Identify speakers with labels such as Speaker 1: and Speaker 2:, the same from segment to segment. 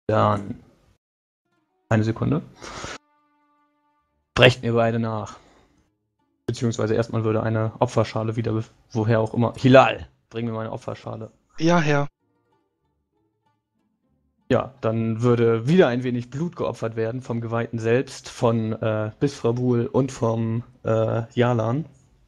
Speaker 1: Dann. Eine Sekunde. Brecht mir beide nach. Beziehungsweise erstmal würde eine Opferschale wieder, woher auch immer. Hilal, bring mir meine Opferschale.
Speaker 2: Ja, Herr.
Speaker 1: Ja, dann würde wieder ein wenig Blut geopfert werden vom Geweihten selbst, von Bisfrabul und vom Yalan.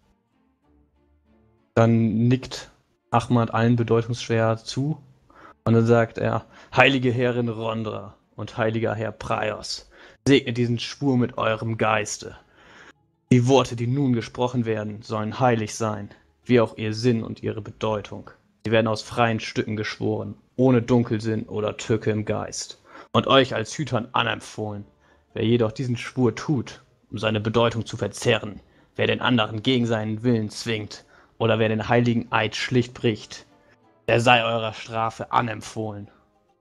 Speaker 1: Dann nickt Ahmad allen bedeutungsschwer zu und dann sagt er: Heilige Herrin Rondra und heiliger Herr Praios, segnet diesen Schwur mit eurem Geiste. Die Worte, die nun gesprochen werden, sollen heilig sein, wie auch ihr Sinn und ihre Bedeutung. Sie werden aus freien Stücken geschworen, ohne Dunkelsinn oder Tücke im Geist, und euch als Hütern anempfohlen. Wer jedoch diesen Schwur tut, um seine Bedeutung zu verzerren, wer den anderen gegen seinen Willen zwingt, oder wer den heiligen Eid schlicht bricht, der sei eurer Strafe anempfohlen.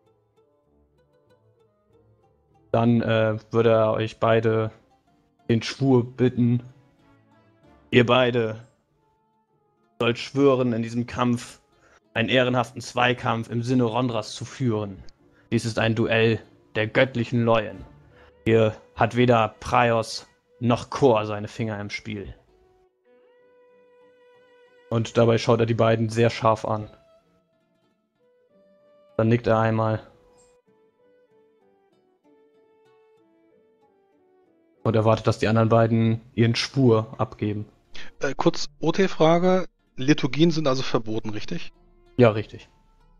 Speaker 1: Dann würde er euch beide den Schwur bitten. Ihr beide sollt schwören, in diesem Kampf einen ehrenhaften Zweikampf im Sinne Rondras zu führen. Dies ist ein Duell der göttlichen Leuen. Hier hat weder Praios noch Kor seine Finger im Spiel. Und dabei schaut er die beiden sehr scharf an. Dann nickt er einmal. Und erwartet, dass die anderen beiden ihren Schwur abgeben.
Speaker 2: Kurz OT-Frage. Liturgien sind also verboten, richtig?
Speaker 1: Ja, richtig.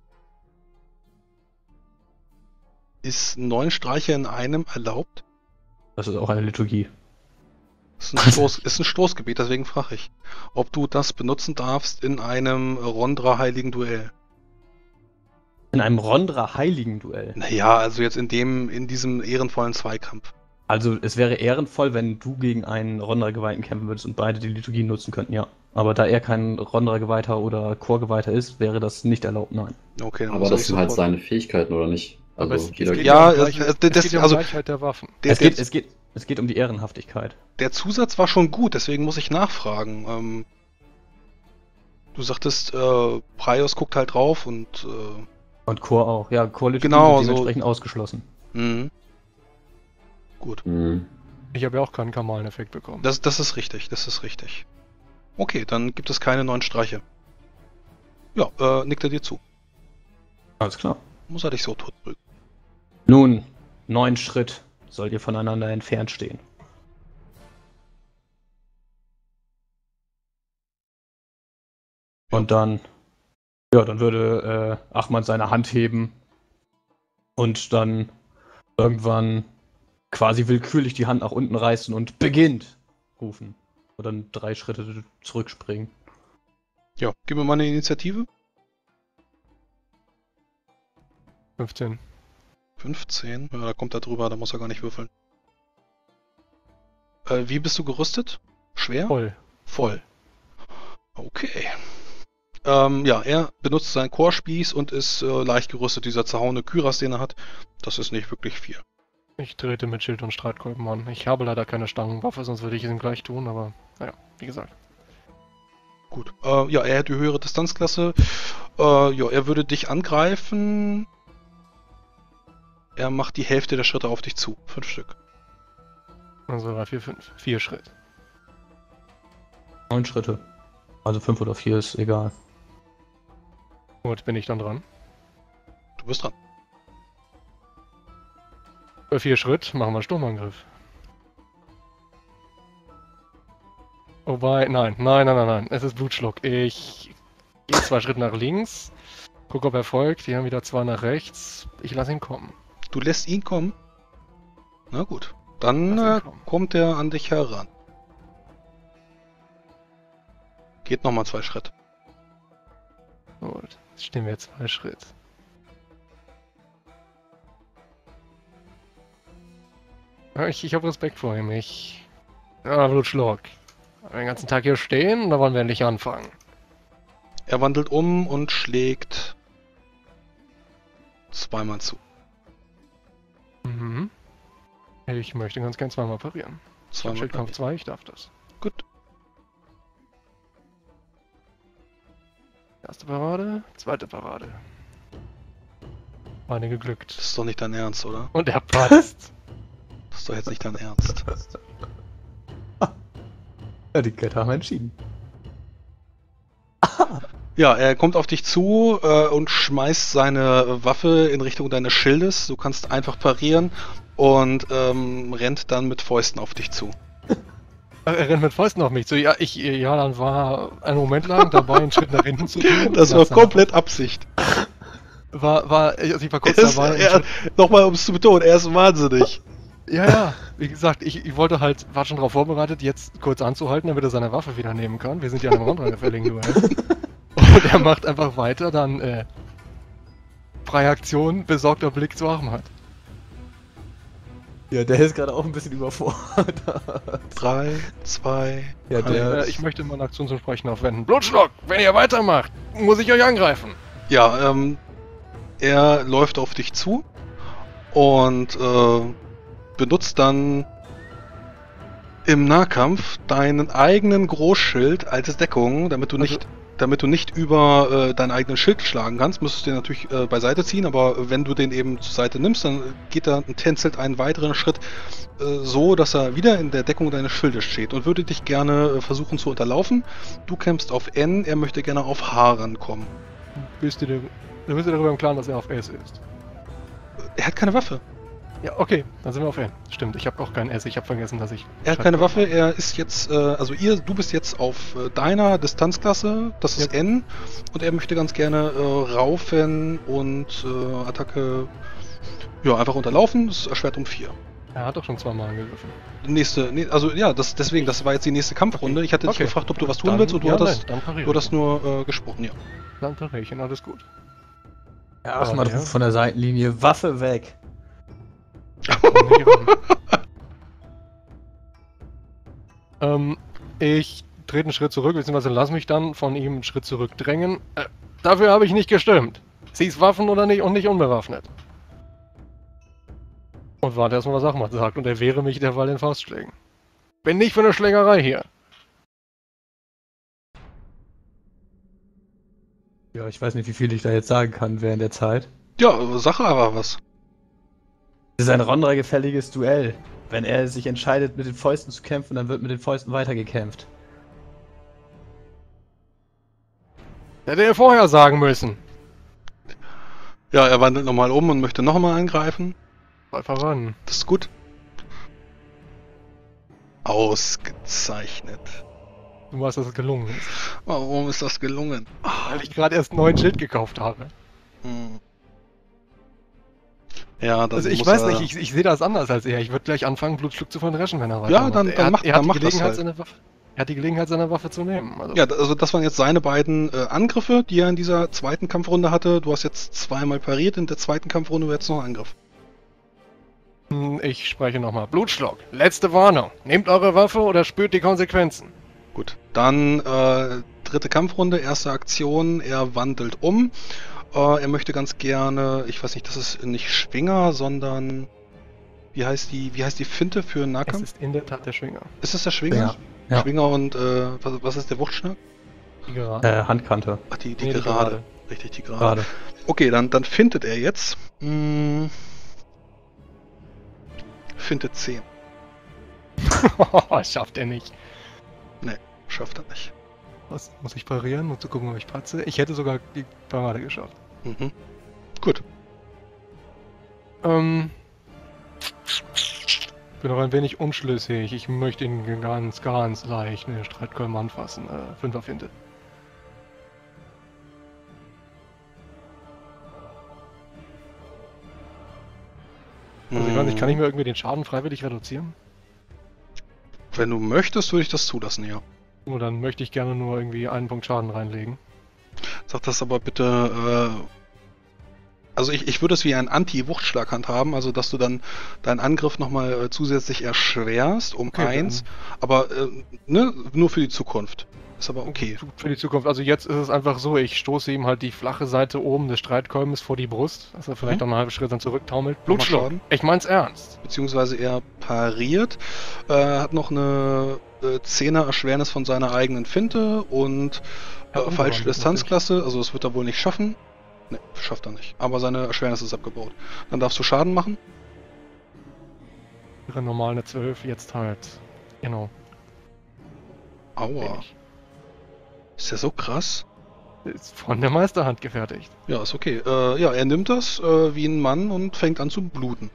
Speaker 2: Ist 9 Streiche in einem erlaubt?
Speaker 1: Das ist auch eine Liturgie.
Speaker 2: Ist ein Stoßgebet, deswegen frage ich, ob du das benutzen darfst in einem Rondra-heiligen Duell.
Speaker 1: In einem Rondra-Heiligen-Duell.
Speaker 2: Naja, also jetzt in diesem ehrenvollen Zweikampf.
Speaker 1: Also es wäre ehrenvoll, wenn du gegen einen Rondra-Geweihten kämpfen würdest und beide die Liturgie nutzen könnten, ja. Aber da er kein Rondra-Geweihter oder Chor-Geweihter ist, wäre das nicht erlaubt, nein.
Speaker 2: Okay, dann
Speaker 3: Aber das sind halt seine Fähigkeiten, oder nicht?
Speaker 4: Aber
Speaker 3: Also
Speaker 4: es
Speaker 3: jeder
Speaker 4: geht
Speaker 2: ja,
Speaker 4: um Gleichheit der Waffen.
Speaker 1: Es geht um die Ehrenhaftigkeit.
Speaker 2: Der Zusatz war schon gut, deswegen muss ich nachfragen. Du sagtest, Praios guckt halt drauf und
Speaker 1: Und Chor auch. Ja, Chor-Liturgie
Speaker 2: Genau,
Speaker 1: sind
Speaker 2: so.
Speaker 1: dementsprechend ausgeschlossen.
Speaker 2: Gut.
Speaker 4: Ich habe ja auch keinen Kamalen-Effekt bekommen.
Speaker 2: Das ist richtig, das ist richtig. Okay, dann gibt es keine 9 Streiche. Ja, nickt er dir zu.
Speaker 1: Alles klar.
Speaker 2: Muss er dich so tot drücken.
Speaker 1: Nun, 9 Schritt sollt ihr voneinander entfernt stehen. Und dann würde Ahmad seine Hand heben und dann irgendwann quasi willkürlich die Hand nach unten reißen und beginnt rufen. Und dann 3 Schritte zurückspringen.
Speaker 2: Ja, gib mir mal eine Initiative.
Speaker 4: 15.
Speaker 2: 15. Ja, da kommt er drüber, da muss er gar nicht würfeln. Wie bist du gerüstet? Schwer?
Speaker 4: Voll.
Speaker 2: Voll. Okay. Ja, er benutzt seinen Chorspieß und ist leicht gerüstet. Dieser zerhauene Kyras, den er hat, das ist nicht wirklich viel.
Speaker 4: Ich trete mit Schild und Streitkolben an. Ich habe leider keine Stangenwaffe, sonst würde ich es ihm gleich tun, aber naja, wie gesagt.
Speaker 2: Gut. Ja, er hat die höhere Distanzklasse. Ja, er würde dich angreifen. Er macht die Hälfte der Schritte auf dich zu. 5 Stück.
Speaker 4: Also 3, 4, 5. 4 Schritt.
Speaker 1: 9 Schritte. Also 5 oder 4 ist egal.
Speaker 4: Gut, bin ich dann dran.
Speaker 2: Du bist dran.
Speaker 4: 4 Schritt, machen wir einen Sturmangriff. Wobei, nein. Es ist Blutschluck. Ich gehe 2 Schritte nach links. Guck, ob er folgt. Die haben wieder 2 nach rechts. Ich lasse ihn kommen.
Speaker 2: Du lässt ihn kommen? Na gut. Dann
Speaker 4: Lass ihn kommen.
Speaker 2: kommt er an dich heran. Geht nochmal 2 Schritte.
Speaker 4: Gut, jetzt stehen wir 2 Schritt. Ja, ich habe Respekt vor ihm. Blutschluck. Den ganzen Tag hier stehen, da wollen wir endlich anfangen.
Speaker 2: Er wandelt um und schlägt zweimal zu.
Speaker 4: Mhm. Ich möchte ganz gern zweimal parieren.
Speaker 2: Zweimal
Speaker 4: Schildkampf
Speaker 2: parieren.
Speaker 4: 2, ich darf das.
Speaker 2: Gut.
Speaker 4: Erste Parade, zweite Parade. Meine geglückt.
Speaker 2: Das ist doch nicht dein Ernst, oder?
Speaker 4: Und er patzt.
Speaker 2: Das ist doch jetzt nicht dein Ernst.
Speaker 1: Ja, die Götter haben entschieden.
Speaker 2: Ja, er kommt auf dich zu und schmeißt seine Waffe in Richtung deines Schildes. Du kannst einfach parieren und rennt dann mit Fäusten auf dich zu.
Speaker 4: Er rennt mit Fäusten auf mich zu. Ja, dann war ein Moment lang dabei, einen Schritt nach hinten zu tun.
Speaker 2: Das war komplett Absicht.
Speaker 4: Also ich war kurz dabei.
Speaker 2: Nochmal, um es zu betonen, er ist wahnsinnig.
Speaker 4: Ja, wie gesagt, ich wollte halt, war schon darauf vorbereitet, jetzt kurz anzuhalten, damit er seine Waffe wieder nehmen kann. Wir sind ja in einem rundreifälligen Duell. Und er macht einfach weiter, dann freie Aktion, besorgter Blick zu Ahmad.
Speaker 1: Ja, der ist gerade auch ein bisschen überfordert.
Speaker 2: 3, 2,
Speaker 1: Ja, der.
Speaker 4: Ich möchte meine Aktion zum Sprechen aufwenden. Blutschlock, wenn ihr weitermacht, muss ich euch angreifen.
Speaker 2: Ja, er läuft auf dich zu und benutzt dann im Nahkampf deinen eigenen Großschild als Deckung, damit du nicht über deinen eigenen Schild schlagen kannst, müsstest du den natürlich beiseite ziehen, aber wenn du den eben zur Seite nimmst, dann geht er und tänzelt einen weiteren Schritt so, dass er wieder in der Deckung deines Schildes steht und würde dich gerne versuchen zu unterlaufen. Du kämpfst auf N, er möchte gerne auf H rankommen.
Speaker 4: Bist du dir darüber im Klaren, dass er auf S ist?
Speaker 2: Er hat keine Waffe.
Speaker 4: Ja, okay, dann sind wir auf N. Stimmt, ich habe auch kein S, ich habe vergessen, dass ich...
Speaker 2: Er hat keine Waffe, er ist jetzt, du bist jetzt auf deiner Distanzklasse, das ist
Speaker 4: Ja.
Speaker 2: N, und er möchte ganz gerne raufen und Attacke, ja, einfach unterlaufen, das erschwert um 4.
Speaker 4: Er hat doch schon zweimal angegriffen.
Speaker 2: Deswegen, das war jetzt die nächste Kampfrunde. Ich hatte dich gefragt, ob du was tun willst, und du hattest nur gesprochen, ja.
Speaker 4: Dann pariere ich ihn, alles gut.
Speaker 1: Ja, Ahmad ruft von der Seitenlinie, Waffe weg!
Speaker 4: Ich trete einen Schritt zurück, beziehungsweise lass mich dann von ihm einen Schritt zurückdrängen. Dafür habe ich nicht gestimmt. Sie ist Waffen oder nicht und nicht unbewaffnet. Und warte erstmal, was Ahmad sagt, und er wehre mich derweil in Faustschlägen. Bin nicht für eine Schlägerei hier.
Speaker 1: Ja, ich weiß nicht, wie viel ich da jetzt sagen kann während der Zeit.
Speaker 2: Ja, Sache aber was.
Speaker 1: Es ist ein Rondra-gefälliges Duell. Wenn er sich entscheidet, mit den Fäusten zu kämpfen, dann wird mit den Fäusten weitergekämpft.
Speaker 4: Hätte er vorher sagen müssen.
Speaker 2: Ja, er wandelt nochmal um und möchte nochmal angreifen.
Speaker 4: Mal voran.
Speaker 2: Das ist gut. Ausgezeichnet.
Speaker 4: Du weißt, dass es gelungen ist.
Speaker 2: Warum ist das gelungen?
Speaker 4: Weil ich gerade erst einen neuen Schild gekauft habe.
Speaker 2: Hm. Ja, dann
Speaker 4: Also ich weiß nicht, ich sehe das anders als er. Ich würde gleich anfangen, Blutschluck zu verdreschen, wenn er weitermacht.
Speaker 2: Ja, dann macht das halt.
Speaker 4: Er hat die Gelegenheit, seine Waffe zu nehmen. Also
Speaker 2: Ja, also das waren jetzt seine beiden Angriffe, die er in dieser zweiten Kampfrunde hatte. Du hast jetzt zweimal pariert, in der zweiten Kampfrunde wird jetzt noch ein Angriff.
Speaker 4: Ich spreche nochmal. Blutschluck, letzte Warnung. Nehmt eure Waffe oder spürt die Konsequenzen.
Speaker 2: Gut, dann dritte Kampfrunde, erste Aktion, er wandelt um. Er möchte ganz gerne, ich weiß nicht, das ist nicht Schwinger, sondern wie heißt die Finte für Nahkampf?
Speaker 4: Es ist in der Tat der Schwinger.
Speaker 2: Ist es der Schwinger?
Speaker 1: Ja.
Speaker 2: Schwinger und was ist der Wuchtschlag?
Speaker 4: Die gerade.
Speaker 1: Handkante.
Speaker 2: Ach, die
Speaker 4: Nee, die
Speaker 2: Gerade. Richtig, die Gerade.
Speaker 1: Gerade.
Speaker 2: Okay, dann fintet er jetzt. Fintet 10.
Speaker 4: Schafft er nicht.
Speaker 2: Schafft er nicht.
Speaker 4: Was muss ich parieren, um zu gucken, ob ich patze? Ich hätte sogar die Parade geschafft.
Speaker 2: Mhm. Gut.
Speaker 4: Bin noch ein wenig unschlüssig. Ich möchte ihn ganz leicht eine Streitkolben anfassen. 5er Finte. Also ich weiß nicht, kann ich mir irgendwie den Schaden freiwillig reduzieren?
Speaker 2: Wenn du möchtest, würde ich das zulassen, ja.
Speaker 4: Nur dann möchte ich gerne nur irgendwie einen Punkt Schaden reinlegen.
Speaker 2: Sag das aber bitte, also ich würde es wie ein Anti-Wuchtschlag handhaben, also dass du dann deinen Angriff nochmal zusätzlich erschwerst um
Speaker 4: Okay,
Speaker 2: 1, aber nur für die Zukunft. Ist aber okay.
Speaker 4: Für die Zukunft. Also jetzt ist es einfach so, ich stoße ihm halt die flache Seite oben des Streitkolbens vor die Brust, dass er vielleicht noch einen halben Schritt dann zurücktaumelt. Blutschluck.
Speaker 2: Schaden.
Speaker 4: Ich mein's ernst.
Speaker 2: Beziehungsweise er pariert, hat noch eine 10er Erschwernis von seiner eigenen Finte und
Speaker 4: Ja,
Speaker 2: falsche
Speaker 4: unbewaffnet,
Speaker 2: Distanzklasse, also das wird er wohl nicht schaffen. Ne, schafft er nicht. Aber seine Erschwernis ist abgebaut. Dann darfst du Schaden machen.
Speaker 4: Wäre normal eine 12, jetzt halt. Genau.
Speaker 2: Aua.
Speaker 4: Wenig.
Speaker 2: Ist der so krass?
Speaker 4: Ist von der Meisterhand gefertigt.
Speaker 2: Ja, ist okay. Ja, er nimmt das wie ein Mann und fängt an zu bluten.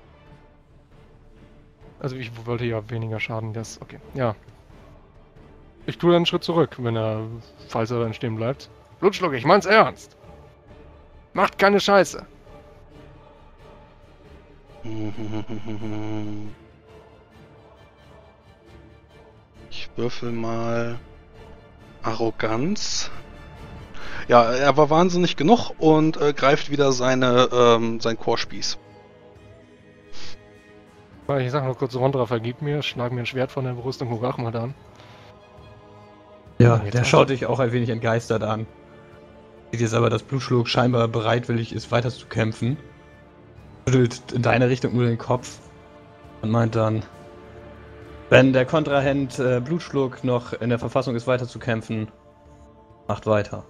Speaker 4: Also ich wollte ja weniger Schaden, das. Okay. Ja. Ich tue dann einen Schritt zurück, falls er dann stehen bleibt. Blutschluck, ich mein's ernst. Macht keine Scheiße.
Speaker 2: Ich würfel mal Arroganz. Ja, er war wahnsinnig genug und greift wieder sein Chorspieß.
Speaker 4: Ich sag nur kurz, Rondra, vergib mir, schlag mir ein Schwert von der Brust und guck Ahmad an.
Speaker 1: Ja,
Speaker 4: Jetzt
Speaker 1: der
Speaker 4: also.
Speaker 1: schaut dich auch ein wenig entgeistert an. Sieht jetzt aber, dass Blutschluck scheinbar bereitwillig ist, weiter zu kämpfen. Schüttelt in deine Richtung nur den Kopf und meint dann, wenn der Kontrahent Blutschluck noch in der Verfassung ist, weiter zu kämpfen, macht weiter.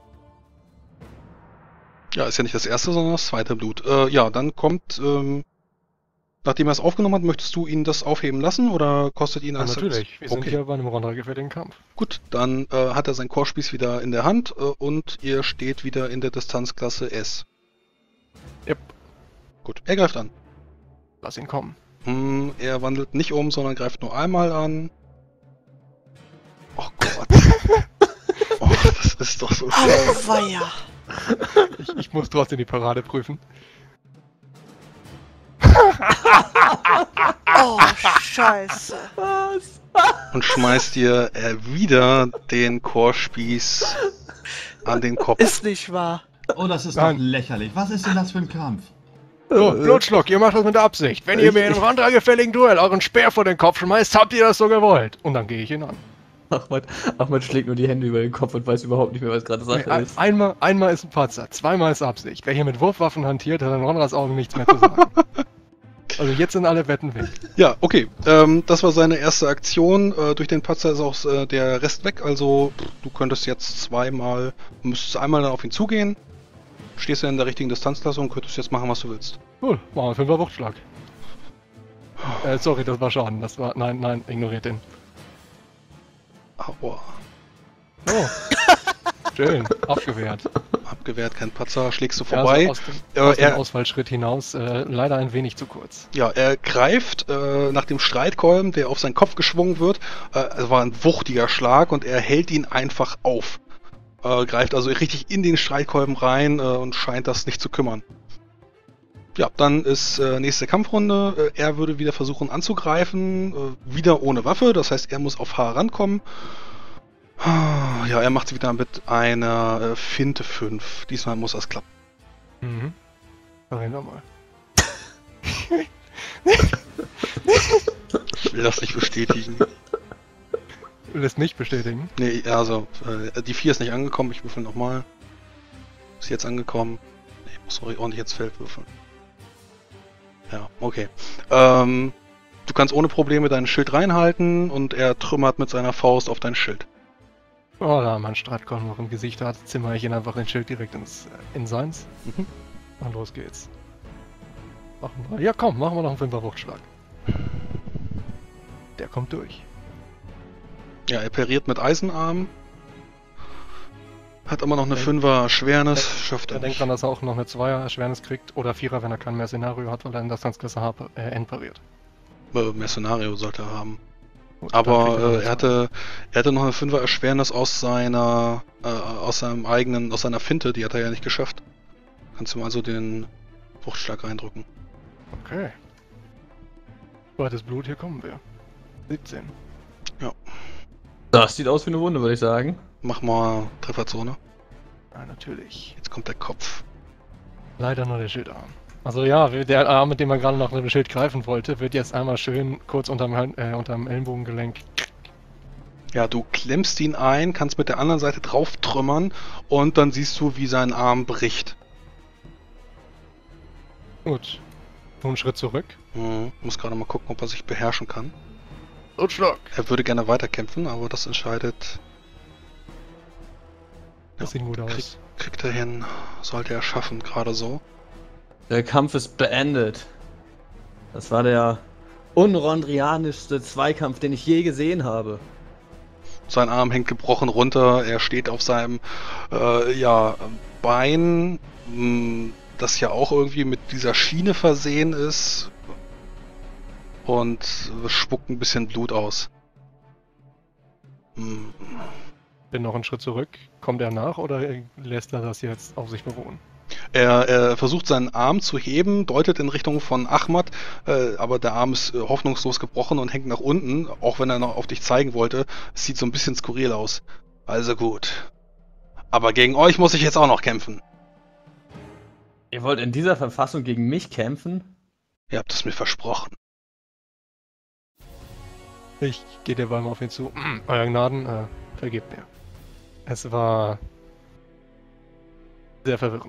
Speaker 2: Ja, ist ja nicht das erste, sondern das zweite Blut. Ja, dann kommt, nachdem er es aufgenommen hat, möchtest du ihn das aufheben lassen oder kostet ihn
Speaker 4: Ja,
Speaker 2: als...
Speaker 4: natürlich, wir sind hier bei einem Rondra gefährlichen Kampf.
Speaker 2: Gut, dann hat er seinen Chorspieß wieder in der Hand und ihr steht wieder in der Distanzklasse S.
Speaker 4: Yep.
Speaker 2: Gut, er greift an.
Speaker 4: Lass ihn kommen.
Speaker 2: Er wandelt nicht um, sondern greift nur einmal an. Oh Gott. Oh, das ist doch so schön.
Speaker 5: Auweia.
Speaker 4: Ich muss trotzdem die Parade prüfen.
Speaker 5: Oh, scheiße.
Speaker 1: Was?
Speaker 2: Und schmeißt dir wieder den Chorspieß an den Kopf.
Speaker 5: Ist nicht wahr.
Speaker 6: Oh, das ist
Speaker 4: Nein.
Speaker 6: doch lächerlich. Was ist denn das für ein Kampf?
Speaker 4: So, Blutschluck, ihr macht das mit der Absicht. Wenn ihr mir im Rondra gefälligen Duell euren Speer vor den Kopf schmeißt, habt ihr das so gewollt. Und dann gehe ich ihn an.
Speaker 1: Ahmad schlägt nur die Hände über den Kopf und weiß überhaupt nicht mehr, was gerade Sache ist.
Speaker 4: Einmal ist ein Patzer, zweimal ist Absicht. Wer hier mit Wurfwaffen hantiert, hat in Rondras Augen nichts mehr zu sagen. Also jetzt sind alle Wetten weg.
Speaker 2: Ja, okay. Das war seine erste Aktion. Durch den Patzer ist auch der Rest weg. Also du könntest jetzt müsstest einmal dann auf ihn zugehen. Stehst ja in der richtigen Distanzklasse und könntest jetzt machen, was du willst.
Speaker 4: Cool, machen wir 5er Wuchtschlag. Sorry, das war Schaden. Das war. Nein, ignoriert den.
Speaker 2: Aua.
Speaker 4: Oh. Schön, abgewehrt.
Speaker 2: Abgewehrt, kein Patzer, schlägst du
Speaker 4: Ja,
Speaker 2: vorbei.
Speaker 4: also aus dem
Speaker 2: Er-
Speaker 4: Ausfallschritt hinaus, leider ein wenig zu kurz.
Speaker 2: Ja, er greift nach dem Streitkolben, der auf seinen Kopf geschwungen wird. Es war ein wuchtiger Schlag und er hält ihn einfach auf. Greift also richtig in den Streitkolben rein und scheint das nicht zu kümmern. Ja, dann ist nächste Kampfrunde. Er würde wieder versuchen anzugreifen, wieder ohne Waffe, das heißt, er muss auf H rankommen. Ja, er macht es wieder mit einer Finte 5. Diesmal muss das klappen.
Speaker 4: Mhm. Reden wir mal.
Speaker 2: Ich will das nicht bestätigen.
Speaker 4: Will es nicht bestätigen?
Speaker 2: Nee, also, die 4 ist nicht angekommen, ich würfel nochmal. Ist jetzt angekommen. Nee, ich muss ordentlich ins Feld würfeln. Ja, okay. Du kannst ohne Probleme dein Schild reinhalten und er trümmert mit seiner Faust auf dein Schild.
Speaker 4: Oh, da mein Streitkorn noch im Gesicht hat, zimmer ich ihn einfach den Schild direkt in seins.
Speaker 2: Mhm.
Speaker 4: Und los geht's. Ja komm, machen wir noch einen 5er Wuchtschlag. Der kommt durch.
Speaker 2: Ja, er pariert mit Eisenarm. Hat aber noch eine 5er Schwernis, schafft er
Speaker 4: Er denkt
Speaker 2: nicht.
Speaker 4: dran, dass er auch noch eine 2er Erschwernis kriegt oder 4er, wenn er kein Mercenario hat, weil er in das Distanzklasse H entpariert.
Speaker 2: Mercenario sollte er haben.
Speaker 4: Gut, dann kriegt
Speaker 2: Aber
Speaker 4: noch eine
Speaker 2: er hatte noch eine 5er Erschwernis aus seiner Finte, die hat er ja nicht geschafft. Kannst du mal also den Wuchtschlag reindrücken.
Speaker 4: Okay. Zweites Blut, hier kommen wir. 17.
Speaker 1: Das sieht aus wie eine Wunde, würde ich sagen.
Speaker 2: Mach mal Trefferzone.
Speaker 4: Ja, natürlich.
Speaker 2: Jetzt kommt der Kopf.
Speaker 4: Leider nur der Schildarm. Also ja, der Arm, mit dem er gerade nach dem Schild greifen wollte, wird jetzt einmal schön kurz unterm Ellenbogengelenk.
Speaker 2: Ja, du klemmst ihn ein, kannst mit der anderen Seite drauf trümmern und dann siehst du, wie sein Arm bricht.
Speaker 4: Gut. Nun einen Schritt zurück.
Speaker 2: Muss gerade mal gucken, ob er sich beherrschen kann.
Speaker 4: Und Schlag.
Speaker 2: Er würde gerne weiterkämpfen, aber das entscheidet.
Speaker 4: Das sieht gut aus.
Speaker 2: kriegt er hin. Sollte er schaffen, gerade so.
Speaker 1: Der Kampf ist beendet. Das war der unrondrianischste Zweikampf, den ich je gesehen habe.
Speaker 2: Sein Arm hängt gebrochen runter. Er steht auf seinem Bein, das ja auch irgendwie mit dieser Schiene versehen ist. Und spuckt ein bisschen Blut aus.
Speaker 4: Bin noch einen Schritt zurück. Kommt er nach oder lässt er das jetzt auf sich beruhen?
Speaker 2: Er versucht seinen Arm zu heben, deutet in Richtung von Ahmad, aber der Arm ist hoffnungslos gebrochen und hängt nach unten, auch wenn er noch auf dich zeigen wollte. Es sieht so ein bisschen skurril aus. Also gut. Aber gegen euch muss ich jetzt auch noch kämpfen.
Speaker 1: Ihr wollt in dieser Verfassung gegen mich kämpfen?
Speaker 2: Ihr habt es mir versprochen.
Speaker 4: Ich gehe derweil mal auf ihn zu. Euer Gnaden, vergebt mir. Es war sehr verwirrend.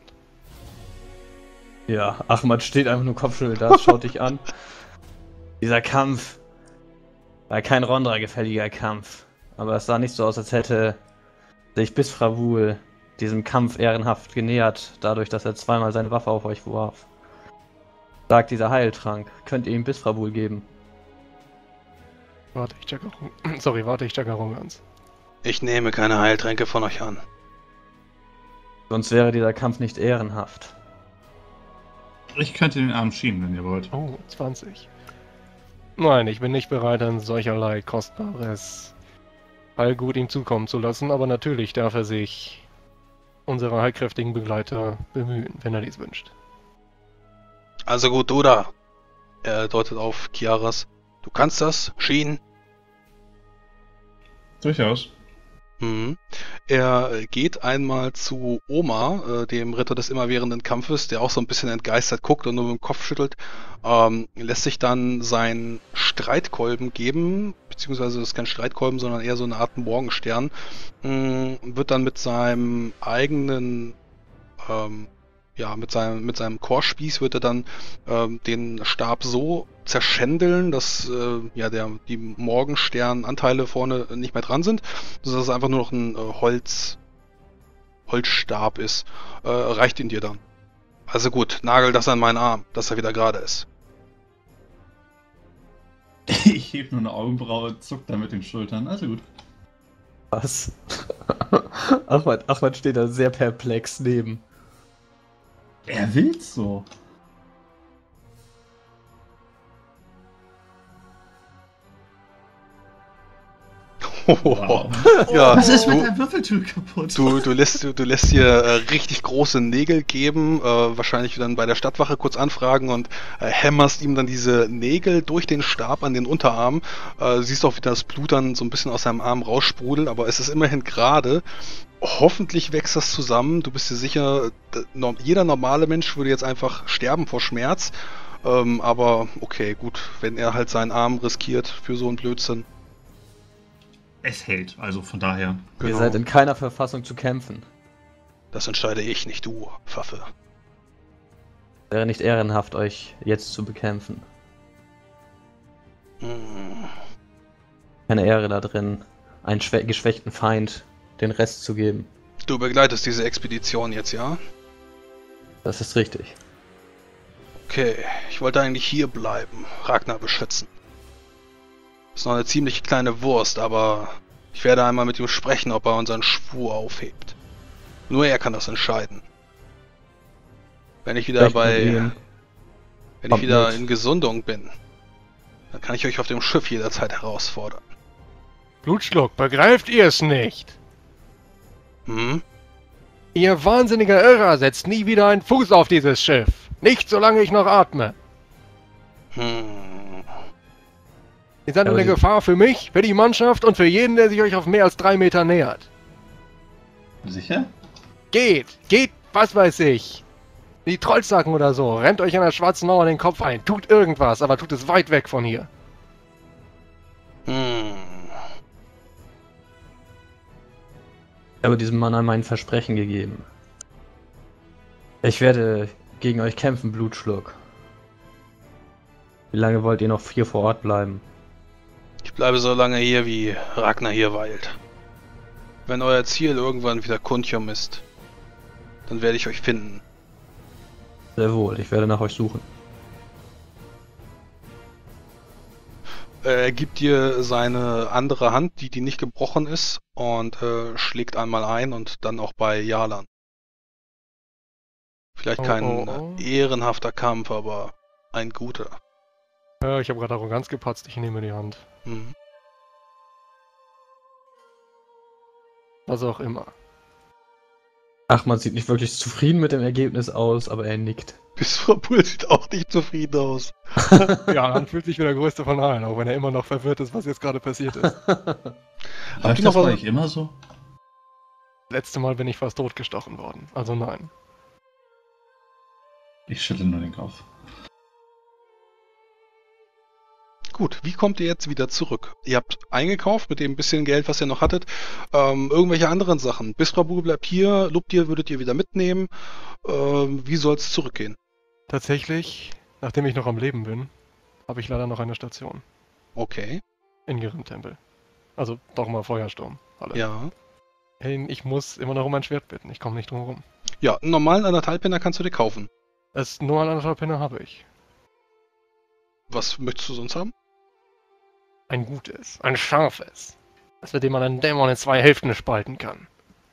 Speaker 1: Ja, Ahmad steht einfach nur kopfschüttelnd da, schaut dich an. Dieser Kampf war kein Rondra-gefälliger Kampf. Aber es sah nicht so aus, als hätte sich Bisfravul diesem Kampf ehrenhaft genähert, dadurch, dass er zweimal seine Waffe auf euch warf. Sagt dieser Heiltrank, könnt ihr ihm Bisfravul geben?
Speaker 4: Warte, ich checke ganz.
Speaker 2: Ich nehme keine Heiltränke von euch an.
Speaker 1: Sonst wäre dieser Kampf nicht ehrenhaft.
Speaker 6: Ich könnte den Arm schieben, wenn ihr wollt.
Speaker 4: Oh, 20. Nein, ich bin nicht bereit, ein solcherlei kostbares Heilgut ihm zukommen zu lassen, aber natürlich darf er sich unserer heilkräftigen Begleiter bemühen, wenn er dies wünscht.
Speaker 2: Also gut, du da. Er deutet auf Kiaras. Du kannst das, Sheen.
Speaker 6: Durchaus.
Speaker 2: Er geht einmal zu Oma, dem Ritter des immerwährenden Kampfes, der auch so ein bisschen entgeistert guckt und nur mit dem Kopf schüttelt, lässt sich dann seinen Streitkolben geben, beziehungsweise das ist kein Streitkolben, sondern eher so eine Art Morgenstern, wird dann mit seinem eigenen, mit seinem Chorspieß wird er dann den Stab so zerschändeln, dass die Morgensternanteile vorne nicht mehr dran sind, sodass es einfach nur noch ein Holzstab ist. Reicht ihn dir dann. Also gut, nagel das an meinen Arm, dass er wieder gerade ist.
Speaker 6: Ich heb nur eine Augenbraue, zuck da mit den Schultern. Also gut.
Speaker 1: Was? Ahmad steht da sehr perplex neben.
Speaker 6: Er will's so. Wow.
Speaker 2: Ja,
Speaker 6: Was ist mit der Würfeltür kaputt?
Speaker 2: Du lässt hier richtig große Nägel geben, wahrscheinlich dann bei der Stadtwache kurz anfragen und hämmerst ihm dann diese Nägel durch den Stab an den Unterarm. Siehst auch, wie das Blut dann so ein bisschen aus seinem Arm raussprudelt, aber es ist immerhin gerade. Hoffentlich wächst das zusammen. Du bist dir sicher, jeder normale Mensch würde jetzt einfach sterben vor Schmerz. Aber okay, gut, wenn er halt seinen Arm riskiert für so einen Blödsinn.
Speaker 6: Es hält, also von daher.
Speaker 1: Ihr
Speaker 2: Genau.
Speaker 1: seid in keiner Verfassung zu kämpfen.
Speaker 2: Das entscheide ich, nicht du, Pfaffe.
Speaker 1: Wäre nicht ehrenhaft, euch jetzt zu bekämpfen. Keine Ehre da drin, einen geschwächten Feind den Rest zu geben.
Speaker 2: Du begleitest diese Expedition jetzt, ja?
Speaker 1: Das ist richtig.
Speaker 2: Okay, ich wollte eigentlich hier bleiben, Ragnar beschützen. Ist noch eine ziemlich kleine Wurst, aber ich werde einmal mit ihm sprechen, ob er unseren Schwur aufhebt. Nur er kann das entscheiden. Wenn ich wieder in Gesundung bin, dann kann ich euch auf dem Schiff jederzeit herausfordern.
Speaker 4: Blutschluck, begreift ihr es nicht?
Speaker 2: Hm?
Speaker 4: Ihr wahnsinniger Irrer setzt nie wieder einen Fuß auf dieses Schiff. Nicht solange ich noch atme. Ihr seid eine Gefahr für mich, für die Mannschaft und für jeden, der sich euch auf mehr als 3 Meter nähert.
Speaker 6: Sicher?
Speaker 4: Geht, was weiß ich. Die Trollsacken oder so, rennt euch an der schwarzen Mauer den Kopf ein, tut irgendwas, aber tut es weit weg von hier.
Speaker 1: Ich habe diesem Mann einmal ein Versprechen gegeben. Ich werde gegen euch kämpfen, Blutschluck. Wie lange wollt ihr noch hier vor Ort bleiben?
Speaker 2: Ich bleibe so lange hier, wie Ragnar hier weilt. Wenn euer Ziel irgendwann wieder Kuntium ist, Dann werde ich euch finden.
Speaker 1: Sehr wohl, ich werde nach euch suchen.
Speaker 2: Er gibt dir seine andere Hand, die nicht gebrochen ist, und schlägt einmal ein und dann auch bei Jalan. Vielleicht kein ehrenhafter Kampf, aber ein guter.
Speaker 4: Ja, ich habe gerade Arroganz gepatzt, ich nehme die Hand.
Speaker 2: Mhm.
Speaker 4: Was auch immer.
Speaker 1: Ahmad sieht nicht wirklich zufrieden mit dem Ergebnis aus, aber er nickt.
Speaker 2: Bisfrapul sieht auch nicht zufrieden aus.
Speaker 4: Ja, dann fühlt sich wie der Größte von allen, auch wenn er immer noch verwirrt ist, was jetzt gerade passiert ist.
Speaker 6: Läuft das bei euch immer so?
Speaker 4: Letzte Mal bin ich fast totgestochen worden, also nein.
Speaker 6: Ich schüttle nur den Kopf.
Speaker 2: Gut, wie kommt ihr jetzt wieder zurück? Ihr habt eingekauft mit dem bisschen Geld, was ihr noch hattet. Irgendwelche anderen Sachen. Bisfrapul bleibt hier, Luptir würdet ihr wieder mitnehmen. Wie soll es zurückgehen?
Speaker 4: Tatsächlich, nachdem ich noch am Leben bin, habe ich leider noch eine Station.
Speaker 2: Okay,
Speaker 4: In Girrim-Tempel. Also doch mal Feuersturm. Alle.
Speaker 2: ja.
Speaker 4: Hey, ich muss immer noch um ein Schwert bitten, ich komme nicht drum herum.
Speaker 2: Ja, einen normalen Anderthalbpinner kannst du dir kaufen.
Speaker 4: Es nur an 1,5 Pinne habe ich.
Speaker 2: Was möchtest du sonst haben?
Speaker 4: Ein gutes, ein scharfes. Das mit dem man einen Dämon in 2 Hälften spalten kann.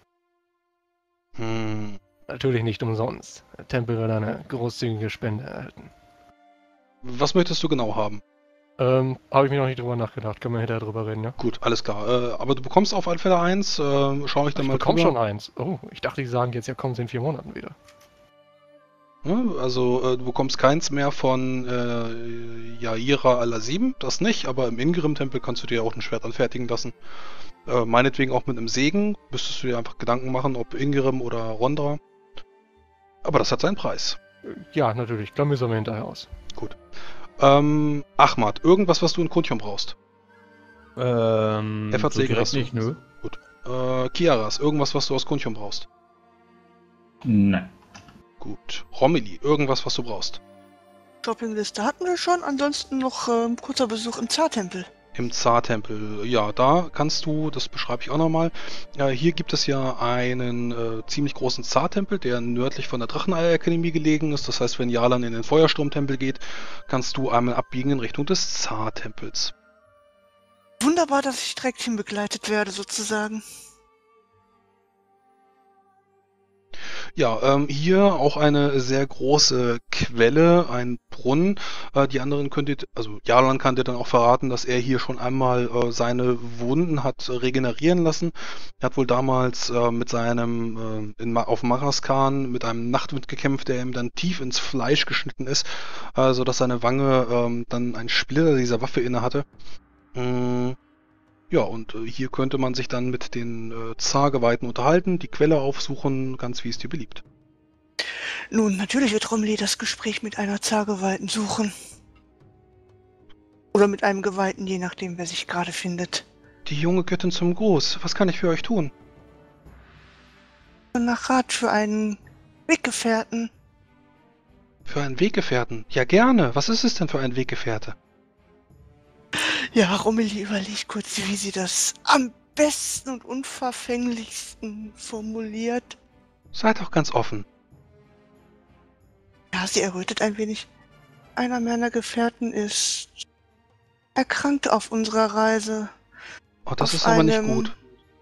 Speaker 2: Hm.
Speaker 4: Natürlich nicht umsonst. Der Tempel wird eine großzügige Spende erhalten.
Speaker 2: Was möchtest du genau haben?
Speaker 4: Habe ich mir noch nicht drüber nachgedacht. Können wir hinterher drüber reden, ja?
Speaker 2: Gut, alles klar. Aber du bekommst auf alle Fälle eins. Schau ich dann
Speaker 4: Ich
Speaker 2: mal
Speaker 4: bekomme
Speaker 2: drüber.
Speaker 4: schon eins. Oh, ich dachte, die sagen jetzt, ja komm, in 4 Monaten wieder.
Speaker 2: Ja, also du bekommst keins mehr von Yaira Al-Azim, das nicht, aber im Ingrim-Tempel kannst du dir auch ein Schwert anfertigen lassen. Meinetwegen auch mit einem Segen. Müsstest du dir einfach Gedanken machen, ob Ingrim oder Rondra. Aber das hat seinen Preis.
Speaker 4: Ja, natürlich. Klamüsern wir hinterher aus.
Speaker 2: Gut. Ahmad, irgendwas, was du in Kuntium brauchst? FAC
Speaker 1: so direkt
Speaker 2: hast du.
Speaker 1: nicht, nö.
Speaker 2: Gut. Kiaras, irgendwas, was du aus Kuntium brauchst?
Speaker 6: Nein.
Speaker 2: Gut. Romilly, irgendwas, was du brauchst?
Speaker 5: Shoppingliste hatten wir schon, ansonsten noch kurzer Besuch im Zartempel.
Speaker 2: Im Zar-Tempel, ja, da kannst du, das beschreibe ich auch nochmal, hier gibt es ja einen ziemlich großen Zar-Tempel, der nördlich von der Dracheneier-Akademie gelegen ist. Das heißt, wenn Jalan in den Feuersturm-Tempel geht, kannst du einmal abbiegen in Richtung des Zar-Tempels.
Speaker 5: Wunderbar, dass ich direkt hinbegleitet werde, sozusagen.
Speaker 2: Ja, hier auch eine sehr große Quelle, ein Brunnen. Die anderen also Jalan kann dir dann auch verraten, dass er hier schon einmal seine Wunden hat regenerieren lassen. Er hat wohl damals mit seinem, auf Maraskan mit einem Nachtwind gekämpft, der ihm dann tief ins Fleisch geschnitten ist, sodass seine Wange dann ein Splitter dieser Waffe inne hatte. Ja, und hier könnte man sich dann mit den Zar-Geweihten unterhalten, die Quelle aufsuchen, ganz wie es dir beliebt.
Speaker 5: Nun, natürlich wird Romilly das Gespräch mit einer Zargeweihten suchen. Oder mit einem Geweihten, je nachdem, wer sich gerade findet.
Speaker 2: Die junge Göttin zum Gruß, was kann ich für euch tun?
Speaker 5: Nach Rat für einen Weggefährten.
Speaker 2: Für einen Weggefährten? Ja, gerne. Was ist es denn für ein Weggefährte?
Speaker 5: Ja, Romilly überlegt kurz, wie sie das am besten und unverfänglichsten formuliert.
Speaker 2: Seid doch ganz offen.
Speaker 5: Ja, sie errötet ein wenig. Einer meiner Gefährten ist erkrankt auf unserer Reise.
Speaker 2: Oh, das
Speaker 5: Auf
Speaker 2: ist aber nicht
Speaker 5: einem
Speaker 2: gut.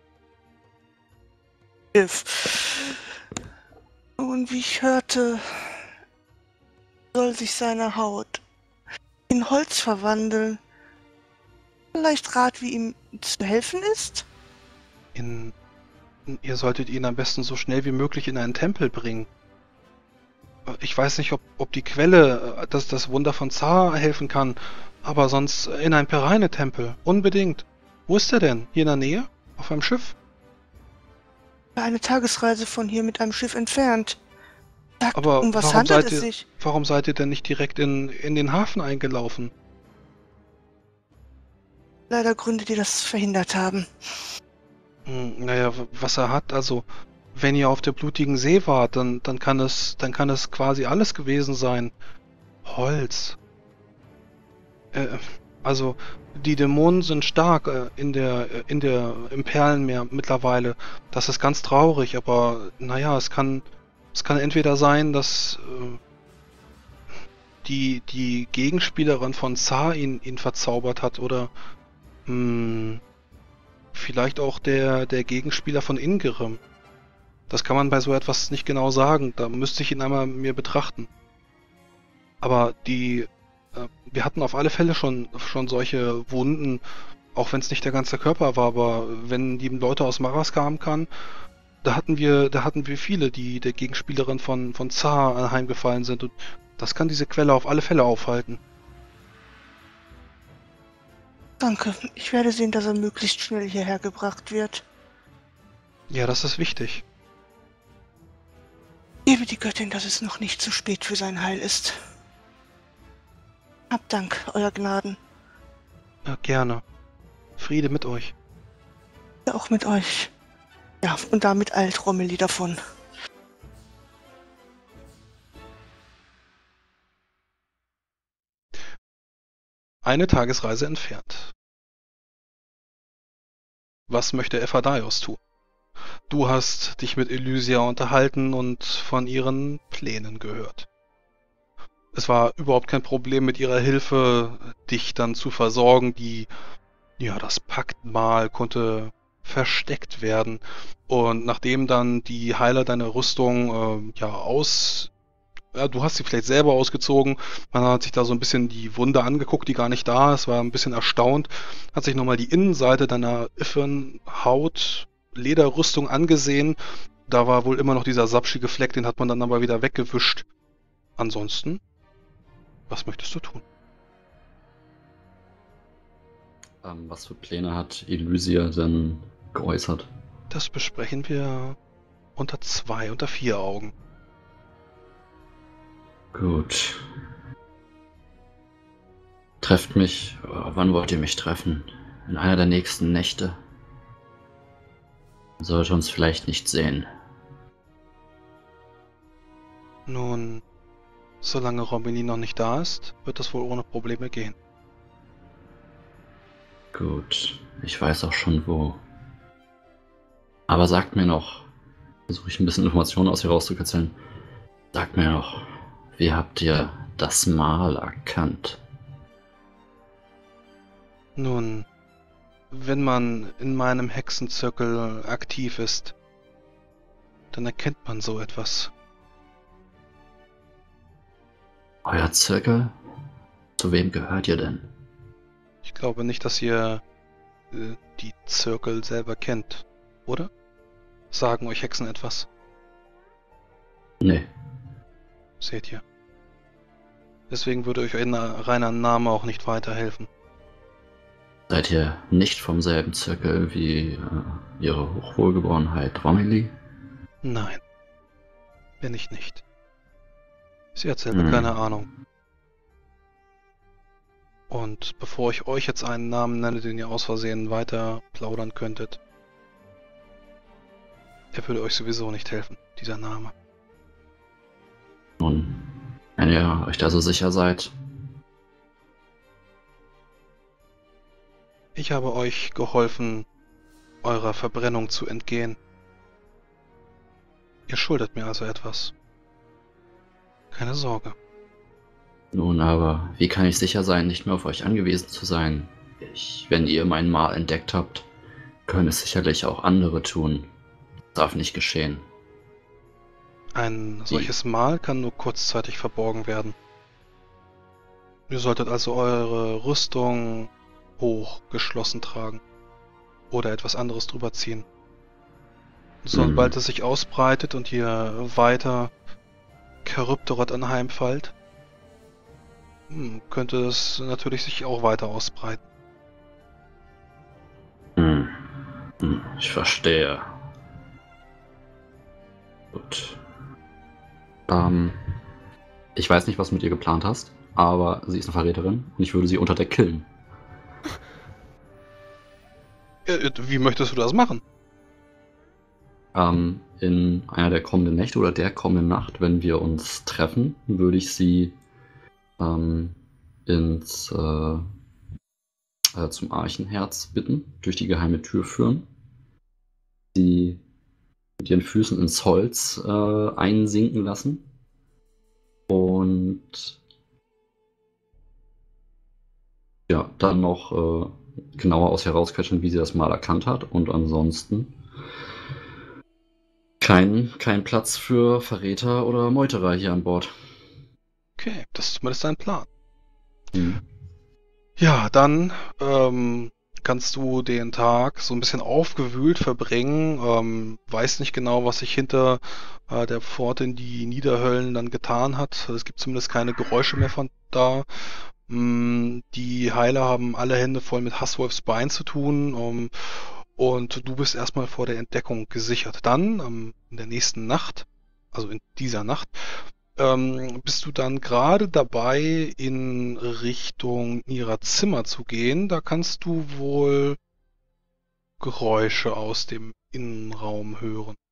Speaker 5: Schiff. Und wie ich hörte, soll sich seine Haut in Holz verwandeln. Vielleicht Rat, wie ihm zu helfen ist?
Speaker 2: Ihr solltet ihn am besten so schnell wie möglich in einen Tempel bringen. Ich weiß nicht, ob die Quelle, das Wunder von Zar helfen kann, aber sonst in einen Pereine-Tempel. Unbedingt. Wo ist er denn? Hier in der Nähe? Auf einem Schiff?
Speaker 5: Eine Tagesreise von hier mit einem Schiff entfernt. Sagt,
Speaker 2: Aber
Speaker 5: um was
Speaker 2: warum
Speaker 5: handelt
Speaker 2: seid
Speaker 5: es
Speaker 2: ihr,
Speaker 5: sich?
Speaker 2: warum seid ihr denn nicht direkt in den Hafen eingelaufen?
Speaker 5: Leider Gründe, die das verhindert haben.
Speaker 2: Naja, was er hat, also wenn ihr auf der blutigen See wart, dann kann es quasi alles gewesen sein. Holz. Also die Dämonen sind stark im Perlenmeer mittlerweile. Das ist ganz traurig, aber naja, es kann Es kann entweder sein, dass die Gegenspielerin von Zar ihn verzaubert hat oder vielleicht auch der Gegenspieler von Ingerem. Das kann man bei so etwas nicht genau sagen. Da müsste ich ihn einmal mir betrachten. Aber wir hatten auf alle Fälle schon solche Wunden, auch wenn es nicht der ganze Körper war, aber wenn die Leute aus Maras kamen, da hatten wir viele, die der Gegenspielerin von Zar anheimgefallen sind und das kann diese Quelle auf alle Fälle aufhalten.
Speaker 5: Danke. Ich werde sehen, dass er möglichst schnell hierher gebracht wird.
Speaker 2: Ja, das ist wichtig.
Speaker 5: Gebe die Göttin, dass es noch nicht zu spät für sein Heil ist. Hab Dank, Euer Gnaden.
Speaker 2: Ja, gerne. Friede mit euch.
Speaker 5: Ja, auch mit euch. Ja, und damit eilt Romilly davon.
Speaker 2: Eine Tagesreise entfernt. Was möchte Ephadaios tun? Du hast dich mit Elysia unterhalten und von ihren Plänen gehört. Es war überhaupt kein Problem mit ihrer Hilfe, dich dann zu versorgen. Das Paktmal konnte versteckt werden. Und nachdem dann die Heiler deine Rüstung du hast sie vielleicht selber ausgezogen. Man hat sich da so ein bisschen die Wunde angeguckt, die gar nicht da ist, war ein bisschen erstaunt, hat sich nochmal die Innenseite deiner Iffern Haut Lederrüstung angesehen. Da war wohl immer noch dieser sapschige Fleck, den hat man dann aber wieder weggewischt. Ansonsten, was möchtest du tun?
Speaker 3: Was für Pläne hat Elysia denn geäußert?
Speaker 2: Das besprechen wir unter 4 Augen.
Speaker 3: Gut. Trefft mich. Wann wollt ihr mich treffen? In einer der nächsten Nächte? Man sollte uns vielleicht nicht sehen.
Speaker 2: Nun, solange Romilly noch nicht da ist, wird das wohl ohne Probleme gehen.
Speaker 3: Gut, ich weiß auch schon wo. Aber sagt mir noch, versuche ich ein bisschen Informationen aus ihr rauszukitzeln. Sagt mir noch, wie habt ihr das Mal erkannt?
Speaker 2: Nun, wenn man in meinem Hexenzirkel aktiv ist, dann erkennt man so etwas.
Speaker 3: Euer Zirkel? Zu wem gehört ihr denn?
Speaker 2: Ich glaube nicht, dass ihr die Zirkel selber kennt, oder? Sagen euch Hexen etwas?
Speaker 3: Nee.
Speaker 2: Seht ihr. Deswegen würde euch ein reiner Name auch nicht weiterhelfen.
Speaker 3: Seid ihr nicht vom selben Zirkel wie ihre Hochwohlgeborenheit Romilly?
Speaker 2: Nein. Bin ich nicht. Sie hat selber keine Ahnung. Und bevor ich euch jetzt einen Namen nenne, den ihr aus Versehen weiter plaudern könntet, er würde euch sowieso nicht helfen, dieser Name.
Speaker 3: Nun, wenn ihr euch da so sicher seid.
Speaker 2: Ich habe euch geholfen, eurer Verbrennung zu entgehen. Ihr schuldet mir also etwas. Keine Sorge.
Speaker 3: Nun aber, wie kann ich sicher sein, nicht mehr auf euch angewiesen zu sein? Wenn ihr mein Mal entdeckt habt, können es sicherlich auch andere tun. Das darf nicht geschehen.
Speaker 2: Ein solches Mal kann nur kurzzeitig verborgen werden. Ihr solltet also eure Rüstung hoch geschlossen tragen. Oder etwas anderes drüber ziehen. Sobald es sich ausbreitet und ihr weiter Charybdorot anheimfallt, könnte es natürlich sich auch weiter ausbreiten.
Speaker 3: Ich verstehe. Gut. Ich weiß nicht, was du mit ihr geplant hast, aber sie ist eine Verräterin und ich würde sie unter Deck killen.
Speaker 2: Wie möchtest du das machen?
Speaker 3: In einer der kommenden Nächte oder der kommenden Nacht, wenn wir uns treffen, würde ich sie zum Archenherz bitten, durch die geheime Tür führen, sie mit ihren Füßen ins Holz einsinken lassen. Und ja, dann noch genauer aus herausquetschen, wie sie das mal erkannt hat. Und ansonsten kein Platz für Verräter oder Meuterer hier an Bord.
Speaker 2: Okay, das ist zumindest dein Plan.
Speaker 3: Mhm.
Speaker 2: Ja, dann kannst du den Tag so ein bisschen aufgewühlt verbringen. Weiß nicht genau, was sich hinter der Pforte in die Niederhöllen dann getan hat. Es gibt zumindest keine Geräusche mehr von da. Die Heiler haben alle Hände voll mit Hasswolfs Bein zu tun. Und du bist erstmal vor der Entdeckung gesichert. Dann, in der nächsten Nacht, also in dieser Nacht, bist du dann gerade dabei, in Richtung ihrer Zimmer zu gehen. Da kannst du wohl Geräusche aus dem Innenraum hören.